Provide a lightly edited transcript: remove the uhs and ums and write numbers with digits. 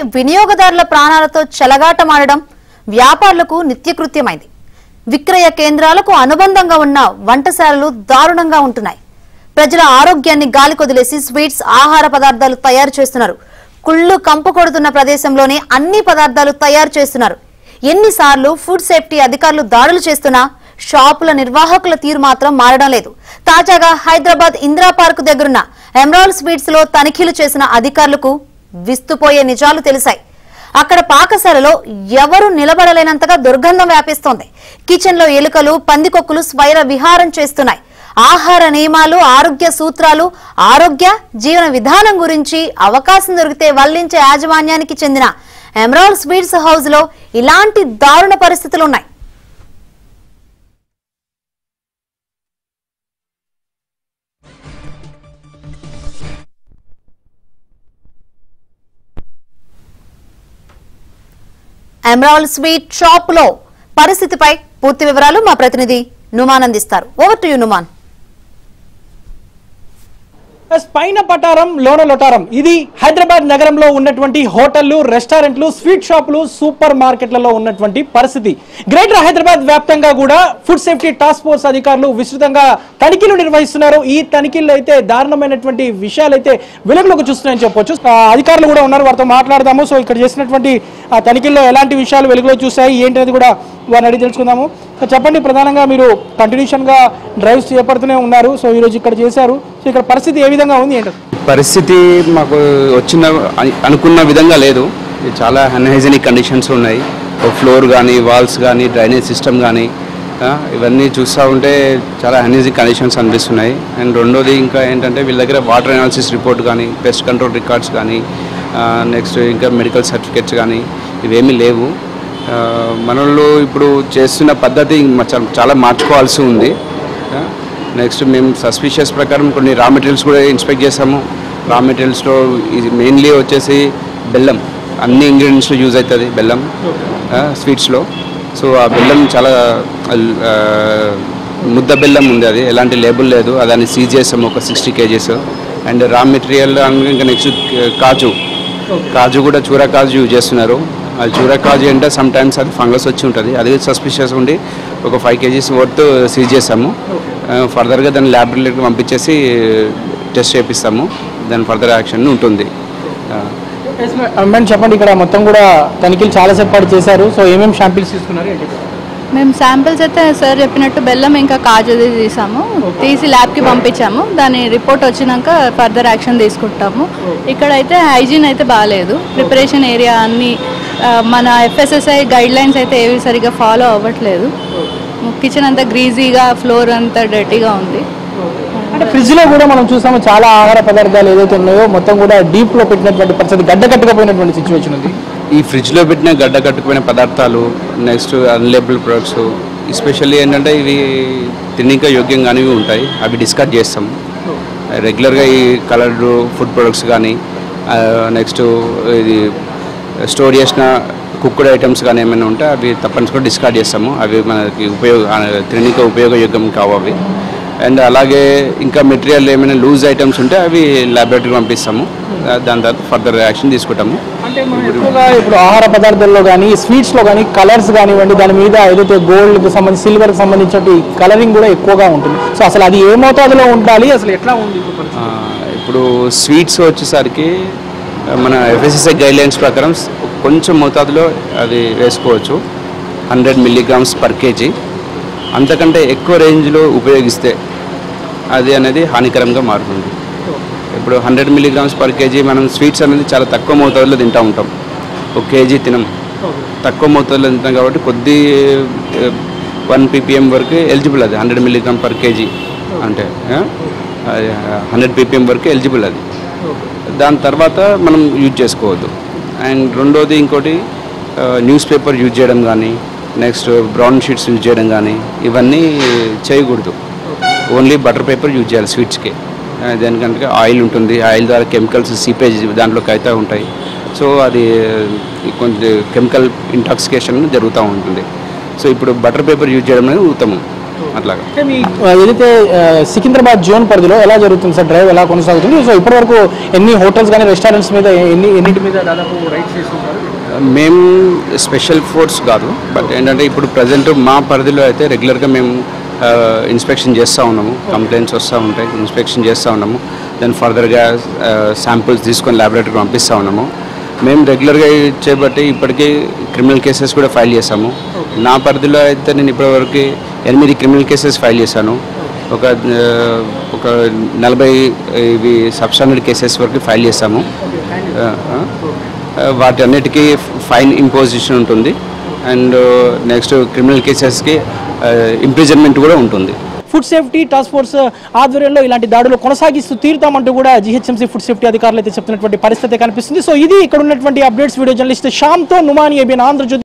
వినియోగదారుల ప్రాణాలతో చెలగాటమాడడం వ్యాపారులకు నిత్యకృత్యమైంది. విక్రయ కేంద్రాలకు అనుబంధంగా ఉన్న వంటశాలలు దారుణంగా ఉంటున్నాయి. ప్రజల ఆరోగ్యాన్ని గాలికొదిలేసి స్వీట్స్, ఆహార పదార్థాలు తయారు చేస్తున్నారు. కుళ్ళు కంపు కొడుతున్న ప్రదేశంలోనే అన్ని పదార్థాలు తయారు చేస్తున్నారు. ఎన్నిసార్లు ఫుడ్ సేఫ్టీ అధికారులు దాడులు చేస్తున్నా షాపుల నిర్వాహకుల తీరు మాత్రం మారడం లేదు. తాజాగా హైదరాబాద్ ఇందిరా పార్క్ దగ్గరున్న ఎమరాల్డ్ స్వీట్స్ లో తనిఖీలు చేసిన అధికారులకు విస్తుపోయే నిజాలు తెలిసాయి. అక్కడ పాకశాలలో ఎవరు నిలబడలేనంతగా దుర్గంధం వ్యాపిస్తోంది. కిచెన్ లో ఎలుకలు, పందికొక్కులు స్వైర విహారం చేస్తున్నాయి. ఆహార నియమాలు, ఆరోగ్య సూత్రాలు, ఆరోగ్య జీవన విధానం గురించి అవకాశం దొరికితే వల్లించే యాజమాన్యానికి చెందిన ఎమరాల్డ్ స్వీట్స్ హౌస్ లో ఇలాంటి దారుణ పరిస్థితులున్నాయి. ఎమరాల్డ్ స్వీట్ షాప్ లో పరిస్థితిపై పూర్తి వివరాలు మా ప్రతినిధి నుమాన్ అందిస్తారు. Over to you Numan. పైన పటారం లోన లొటారం, ఇది హైదరాబాద్ నగరంలో ఉన్నటువంటి హోటళ్లు, రెస్టారెంట్లు, స్వీట్ షాపులు, సూపర్ మార్కెట్లలో ఉన్నటువంటి పరిస్థితి. గ్రేటర్ హైదరాబాద్ వ్యాప్తంగా కూడా ఫుడ్ సేఫ్టీ టాస్క్ ఫోర్స్ అధికారులు విస్తృతంగా తనిఖీలు నిర్వహిస్తున్నారు. ఈ తనిఖీల్లో అయితే దారుణమైనటువంటి విషయాలు అయితే వెలుగులోకి చూస్తున్నాయని చెప్పొచ్చు. అధికారులు కూడా ఉన్నారు, వారితో మాట్లాడదాము. సో ఇక్కడ చేసినటువంటి తనిఖీల్లో ఎలాంటి విషయాలు వెలుగులో చూసాయి ఏంటనేది కూడా వారిని అడిగి తెలుసుకుందాము. చెప్పండి, ప్రధానంగా మీరు కంటిన్యూషన్ గా డ్రైవ్స్ చేపడుతూనే ఉన్నారు. సో ఈరోజు ఇక్కడ చేశారు. సో ఇక్కడ పరిస్థితి ఏ విధంగా ఉంది ఏంటో? పరిస్థితి మాకు అనుకున్న విధంగా లేదు. చాలా అన్హైజీనిక్ కండిషన్స్ ఉన్నాయి. ఫ్లోర్ కానీ, వాల్స్ కానీ, డ్రైనేజ్ సిస్టమ్ కానీ ఇవన్నీ చూస్తూ ఉంటే చాలా అన్హైజీనిక్ కండిషన్స్ అనిపిస్తున్నాయి. అండ్ రెండోది ఇంకా ఏంటంటే వీళ్ళ దగ్గర వాటర్ అనాలిసిస్ రిపోర్ట్ కానీ, పెస్ట్ కంట్రోల్ రికార్డ్స్ కానీ, నెక్స్ట్ ఇంకా మెడికల్ సర్టిఫికేట్స్ కానీ ఇవేమీ లేవు. మనలో ఇప్పుడు చేస్తున్న పద్ధతి చాలా మార్చుకోవాల్సి ఉంది. నెక్స్ట్ మేము సస్పిషియస్ ప్రకారం కొన్ని రా మెటీరియల్స్ కూడా ఇన్స్పెక్ట్ చేసాము. రా మెటీరియల్స్లో ఇది మెయిన్లీ వచ్చేసి బెల్లం, అన్ని ఇంగ్రీడియంట్స్లో యూజ్ అవుతుంది బెల్లం స్వీట్స్లో. సో ఆ బెల్లం చాలా ముద్ద బెల్లం ఉంది, అది ఎలాంటి లేబుల్ లేదు. దాన్ని సీజ్ చేసాము ఒక 60 kgs. అండ్ రా మెటీరియల్ ఇంకా నెక్స్ట్ కాజు కూడా చూరా కాజు యూజ్ చేస్తున్నారు. అది చూరా కాజు అంటే సమ్ టైమ్స్ అది ఫంగస్ వచ్చి ఉంటుంది, అది సస్పిషియస్ ఉండి ఒక 5 kgs వర్త్ సీజ్ చేసాము. ఫర్దర్గా దాన్ని ల్యాబొరేటరీకి పంపించేసి టెస్ట్ చేపిస్తాము. దాని ఫర్దర్ యాక్షన్ ఉంటుంది. మేడం చెప్పండి, ఇక్కడ మొత్తం కూడా తనిఖీలు చాలాసేపు పాటు చేశారు. సో ఏమేమి శాంపిల్స్ తీసుకున్నారు ఏంటి? మేము శాంపిల్స్ అయితే సార్ చెప్పినట్టు బెల్లం ఇంకా కాజుది తీసాము, తీసి ల్యాబ్కి పంపించాము. దాని రిపోర్ట్ వచ్చినాక ఫర్దర్ యాక్షన్ తీసుకుంటాము. ఇక్కడైతే హైజీన్ అయితే బాగాలేదు. ప్రిపరేషన్ ఏరియా అన్నీ మన FSSAI గైడ్ లైన్స్ అయితే ఏవి సరిగా ఫాలో అవ్వట్లేదు. కిచెన్ అంతా గ్రీజీగా, ఫ్లోర్ అంతా డర్టీగా ఉంది. అంటే ఫ్రిడ్జ్లో కూడా మనం చూసాము, చాలా ఆహార పదార్థాలు ఏదైతే ఉన్నాయో మొత్తం కూడా డీప్లో పెట్టినటువంటి పరిస్థితి, గడ్డ కట్టుకుపోయినటువంటి సిచ్యువేషన్ ఉంది. ఈ ఫ్రిడ్జ్లో పెట్టిన గడ్డ కట్టుకుపోయిన పదార్థాలు, నెక్స్ట్ అన్లేబుల్ ప్రొడక్ట్స్, ఎస్పెషల్లీ ఏంటంటే ఇవి తినక యోగ్యంగానే ఉంటాయి, అవి డిస్కార్డ్ చేస్తాము. రెగ్యులర్గా ఈ కలర్డ్ ఫుడ్ ప్రొడక్ట్స్ కానీ, నెక్స్ట్ ఇది స్టోర్ చేసిన కుక్డ్ ఐటమ్స్ కానీ ఏమైనా ఉంటే అవి తప్పనిసరిగా డిస్కార్డ్ చేస్తాము. అవి మనకి తినక ఉపయోగయోగ్యం కావు అవి. అండ్ అలాగే ఇంకా మెటీరియల్ ఏమైనా లూజ్ ఐటమ్స్ ఉంటే అవి ల్యాబొరేటరీకి పంపిస్తాము. దాని తర్వాత ఫర్దర్ యాక్షన్ తీసుకుంటాము. అంటే ఎక్కువగా ఇప్పుడు ఆహార పదార్థాల్లో కానీ, స్వీట్స్లో కానీ కలర్స్ కానివ్వండి, దాని మీద ఏదైతే గోల్డ్కి సంబంధించి, సిల్వర్కి సంబంధించిన కలరింగ్ కూడా ఎక్కువగా ఉంటుంది. సో అసలు అది ఏ మోతాదులో ఉండాలి, అసలు ఎట్లా ఉంది? ఇప్పుడు స్వీట్స్ వచ్చేసరికి మన FSSAI గైడ్లైన్స్ ప్రకారం కొంచెం మోతాదులో అది వేసుకోవచ్చు, 100 mg per kg. అంతకంటే ఎక్కువ రేంజ్లో ఉపయోగిస్తే అది అనేది హానికరంగా మారుతుంది. ఇప్పుడు 100 mg per kg మనం స్వీట్స్ అనేది చాలా తక్కువ మోతాదులో తింటూ ఉంటాం. 1 kg తినం, తక్కువ మోతాదులో తింటాం కాబట్టి కొద్ది 1 ppm వరకు ఎలిజిబుల్. అది 100 mg per kg అంటే 100 ppm వరకు ఎలిజిబుల్. అది దాని తర్వాత మనం యూజ్ చేసుకోవద్దు. అండ్ రెండోది ఇంకోటి న్యూస్ పేపర్ యూజ్ చేయడం కానీ, నెక్స్ట్ బ్రౌన్ షీట్స్ యూజ్ చేయడం కానీ ఇవన్నీ చేయకూడదు. ఓన్లీ బటర్ పేపర్ యూజ్ చేయాలి స్వీట్స్కి. దానికంటే ఆయిల్ ఉంటుంది, ఆయిల్ ద్వారా కెమికల్స్ సీపేజ్ దాంట్లోకి అయితే ఉంటాయి. సో అది కొంచెం కెమికల్ ఇంటాక్సికేషన్ జరుగుతూ ఉంటుంది. సో ఇప్పుడు బటర్ పేపర్ యూజ్ చేయడం అనేది ఉత్తమం. అట్లాగా. అంటే మీ ఏదైతే సికింద్రాబాద్ జోన్ పరిధిలో ఎలా జరుగుతుంది సార్ డ్రైవ్ ఎలా కొనసాగుతుంది? సో ఇప్పటివరకు ఎన్ని హోటల్స్ కానీ రెస్టారెంట్స్ మీద ఎన్నింటి మీద దాదాపు రైడ్స్ చేస్తుంటారు? మేము స్పెషల్ ఫోర్స్ కాదు, బట్ ఏంటంటే ఇప్పుడు ప్రజెంట్ మా పరిధిలో అయితే రెగ్యులర్గా మేము ఇన్స్పెక్షన్ చేస్తూ ఉన్నాము. కంప్లైంట్స్ వస్తూ ఉంటాయి, ఇన్స్పెక్షన్ చేస్తూ ఉన్నాము. దాన్ని ఫర్దర్గా శాంపుల్స్ తీసుకొని ల్యాబొరేటరీకి పంపిస్తూ ఉన్నాము. మేము రెగ్యులర్గా చేయబట్టి ఇప్పటికీ క్రిమినల్ కేసెస్ కూడా ఫైల్ చేశాము. నా పరిధిలో అయితే నేను ఇప్పటివరకు 8 క్రిమినల్ కేసెస్ ఫైల్ చేశాను. ఒక 40 ఇవి సబ్స్టాండర్డ్ కేసెస్ వరకు ఫైల్ చేశాము. వాటి అన్నిటికీ ఫైన్ ఇంపోజిషన్ ఉంటుంది అండ్ నెక్స్ట్ క్రిమినల్ కేసెస్కి ఇంప్రిజన్మెంట్ కూడా ఉంటుంది. ఫుడ్ సేఫ్టీ టాస్క్ ఫోర్స్ ఆధ్వర్యంలో ఇలాంటి దాడులు కొనసాగిస్తూ తీరుతామంటూ కూడా జీహెచ్ఎంసీ ఫుడ్ సేఫ్టీ అధికారులు అయితే చెప్తున్నటువంటి పరిస్థితి కనిపిస్తుంది. సో ఇది ఇక్కడ ఉన్నటువంటి అప్డేట్స్. వీడియో జర్నలిస్ట్ శ్యామ్తో నుమాని ఏబిఎన్ ఆంధ్రజ్యోతి.